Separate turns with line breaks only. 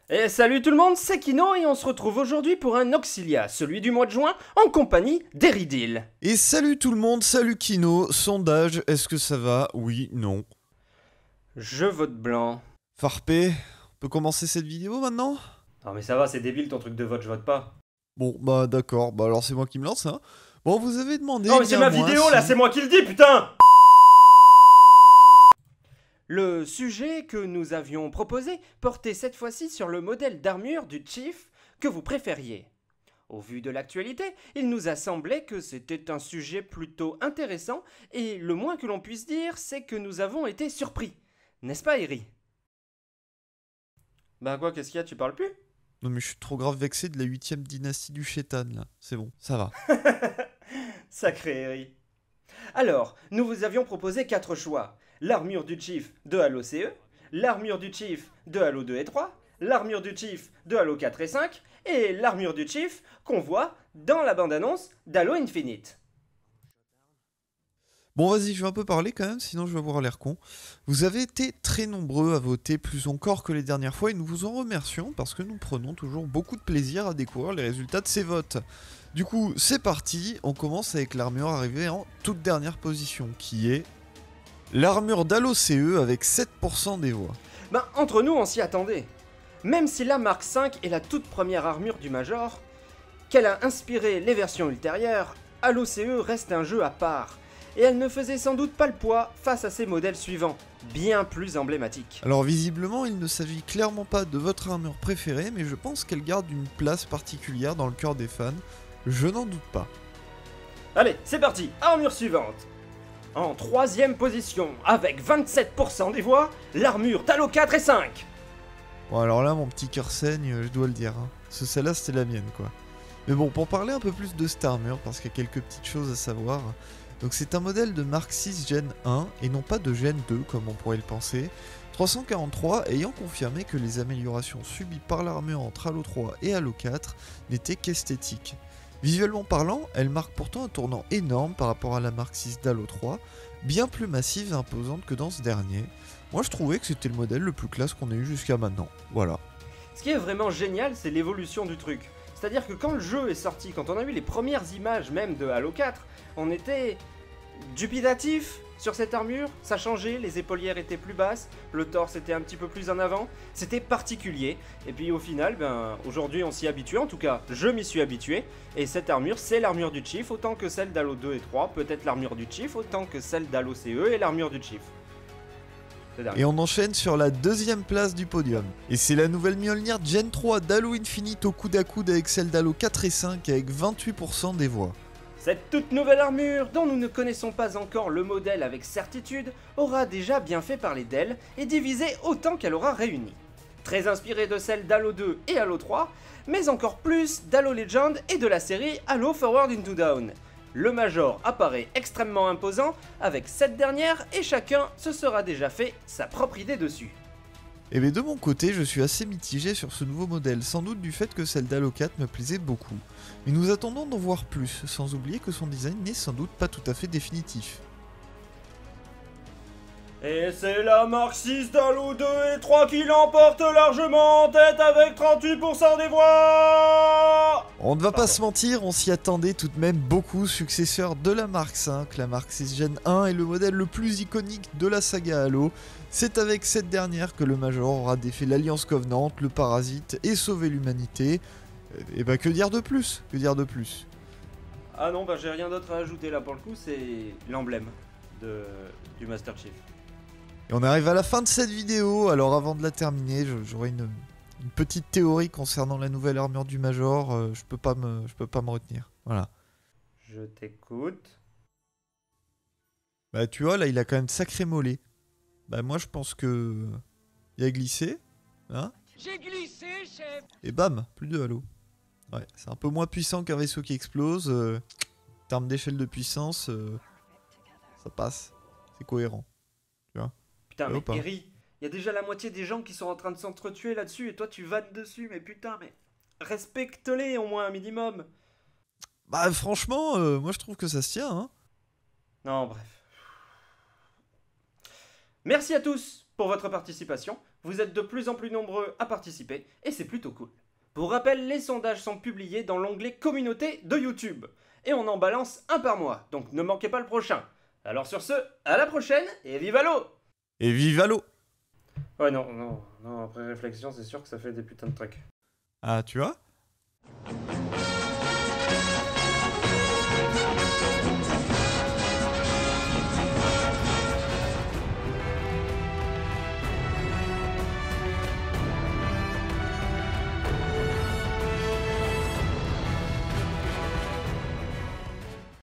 Et salut tout le monde, c'est Kino et on se retrouve aujourd'hui pour un Auxilia, celui du mois de juin, en compagnie d'Eridil.
Et salut tout le monde, salut Kino, sondage, est-ce que ça va? Oui, non.
Je vote blanc.
Farpé, on peut commencer cette vidéo maintenant?
Non mais ça va, c'est débile ton truc de vote, je vote pas.
Bon, bah d'accord, bah alors c'est moi qui me lance, hein. Bon, vous avez demandé...
Non mais c'est ma
moi,
vidéo
si-
là, c'est moi qui le dis, putain! Le sujet que nous avions proposé portait cette fois-ci sur le modèle d'armure du Chief que vous préfériez. Au vu de l'actualité, il nous a semblé que c'était un sujet plutôt intéressant et le moins que l'on puisse dire, c'est que nous avons été surpris. N'est-ce pas, Eri? Bah quoi, qu'est-ce qu'il y a, tu parles plus?
Non mais je suis trop grave vexé de la 8ème dynastie du Chétan, là. C'est bon, ça va.
Sacré Eri. Alors, nous vous avions proposé 4 choix. L'armure du Chief de Halo CE, l'armure du Chief de Halo 2 et 3, l'armure du Chief de Halo 4 et 5, et l'armure du Chief qu'on voit dans la bande-annonce d'Halo Infinite.
Bon, vas-y, je vais un peu parler quand même, sinon je vais avoir l'air con. Vous avez été très nombreux à voter, plus encore que les dernières fois, et nous vous en remercions, parce que nous prenons toujours beaucoup de plaisir à découvrir les résultats de ces votes. Du coup, c'est parti, on commence avec l'armure arrivée en toute dernière position, qui est... l'armure d'Halo CE avec 7% des voix.
Ben, entre nous, on s'y attendait. Même si la Mark V est la toute première armure du Major, qu'elle a inspiré les versions ultérieures, Halo CE reste un jeu à part. Et elle ne faisait sans doute pas le poids face à ses modèles suivants, bien plus emblématiques.
Alors visiblement, il ne s'agit clairement pas de votre armure préférée, mais je pense qu'elle garde une place particulière dans le cœur des fans. Je n'en doute pas.
Allez, c'est parti, armure suivante. En troisième position, avec 27% des voix, l'armure d'Halo 4 et 5.
Bon alors là, mon petit cœur saigne, je dois le dire. Hein. Celle-là, c'était la mienne, quoi. Mais bon, pour parler un peu plus de cette armure, parce qu'il y a quelques petites choses à savoir... Donc c'est un modèle de Mark 6 Gen 1 et non pas de Gen 2 comme on pourrait le penser. 343 ayant confirmé que les améliorations subies par l'armure entre Halo 3 et Halo 4 n'étaient qu'esthétiques. Visuellement parlant, elle marque pourtant un tournant énorme par rapport à la Mark 6 d'Halo 3, bien plus massive et imposante que dans ce dernier. Moi je trouvais que c'était le modèle le plus classe qu'on ait eu jusqu'à maintenant, voilà.
Ce qui est vraiment génial, c'est l'évolution du truc. C'est-à-dire que quand le jeu est sorti, quand on a vu les premières images même de Halo 4, on était dubitatif sur cette armure, ça changeait, les épaulières étaient plus basses, le torse était un petit peu plus en avant, c'était particulier, et puis au final, aujourd'hui on s'y habitue, en tout cas je m'y suis habitué, et cette armure c'est l'armure du Chief, autant que celle d'Halo 2 et 3, peut-être l'armure du Chief, autant que celle d'Halo CE et l'armure du Chief.
Et on enchaîne sur la deuxième place du podium. Et c'est la nouvelle Mjolnir Gen 3 d'Halo Infinite au coude à coude avec celle d'Halo 4 et 5 avec 28% des voix.
Cette toute nouvelle armure, dont nous ne connaissons pas encore le modèle avec certitude, aura déjà bien fait parler d'elle et divisé autant qu'elle aura réuni. Très inspirée de celle d'Halo 2 et Halo 3, mais encore plus d'Halo Legend et de la série Halo Forward into Dawn. Le Major apparaît extrêmement imposant avec cette dernière et chacun se sera déjà fait sa propre idée dessus.
Et bien de mon côté, je suis assez mitigé sur ce nouveau modèle, sans doute du fait que celle d'Halo 4 me plaisait beaucoup. Mais nous attendons d'en voir plus, sans oublier que son design n'est sans doute pas tout à fait définitif.
Et c'est la Mark 6 d'Halo 2 et 3 qui l'emporte largement en tête avec 38% des voix.
On ne va pas se mentir, on s'y attendait tout de même beaucoup, successeur de la Mark 5. La Mark 6 Gen 1 est le modèle le plus iconique de la saga Halo. C'est avec cette dernière que le Major aura défait l'Alliance Covenant, le Parasite et sauvé l'humanité. Et bah que dire de plus? Que dire de plus?
Ah non, j'ai rien d'autre à ajouter là pour le coup, c'est l'emblème du Master Chief.
Et on arrive à la fin de cette vidéo, alors avant de la terminer, j'aurai une petite théorie concernant la nouvelle armure du Major, je peux pas me retenir, voilà.
Je t'écoute.
Bah tu vois, là il a quand même sacré mollet. Bah moi je pense que... il a glissé, hein?
J'ai glissé, chef.
Et bam, plus de Halo. Ouais, c'est un peu moins puissant qu'un vaisseau qui explose, en termes d'échelle de puissance, ça passe, c'est cohérent, tu vois.
Putain, mais
pas.
Eri, il y a déjà la moitié des gens qui sont en train de s'entretuer là-dessus et toi tu vannes dessus, mais putain, mais respecte-les au moins un minimum.
Bah franchement, moi je trouve que ça se tient, hein.
Non, bref. Merci à tous pour votre participation. Vous êtes de plus en plus nombreux à participer et c'est plutôt cool. Pour rappel, les sondages sont publiés dans l'onglet Communauté de YouTube. Et on en balance un par mois, donc ne manquez pas le prochain. Alors sur ce, à la prochaine et viva l'eau!
Et viva l'eau!
Ouais non, après réflexion, c'est sûr que ça fait des putains de trucs.
Ah, tu vois?